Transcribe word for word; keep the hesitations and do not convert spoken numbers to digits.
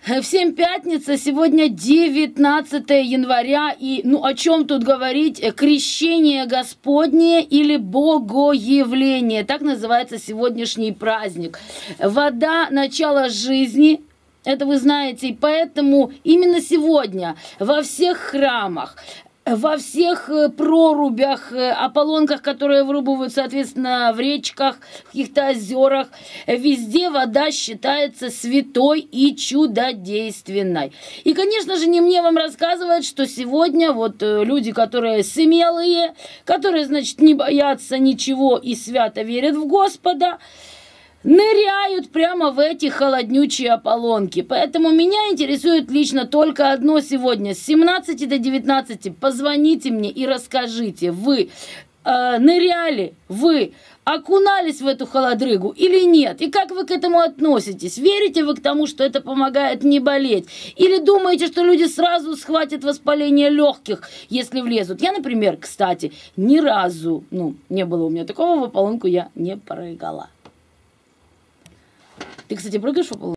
Всем пятница, сегодня девятнадцатое января, и ну о чем тут говорить? Крещение Господне или Богоявление, так называется сегодняшний праздник. Вода – начало жизни, это вы знаете, и поэтому именно сегодня во всех храмах, во всех прорубях, ополонках, которые вырубывают, соответственно, в речках, в каких-то озерах, везде вода считается святой и чудодейственной. И, конечно же, не мне вам рассказывать, что сегодня вот люди, которые смелые, которые, значит, не боятся ничего и свято верят в Господа, ныряют прямо в эти холоднючие ополонки. Поэтому меня интересует лично только одно сегодня. С семнадцати до девятнадцати позвоните мне и расскажите, вы э, ныряли, вы окунались в эту холодрыгу или нет? И как вы к этому относитесь? Верите вы к тому, что это помогает не болеть? Или думаете, что люди сразу схватят воспаление легких, если влезут? Я, например, кстати, ни разу, ну, не было у меня такого, в ополонку я не прыгала. Ты, кстати, прыгаешь в ополонку?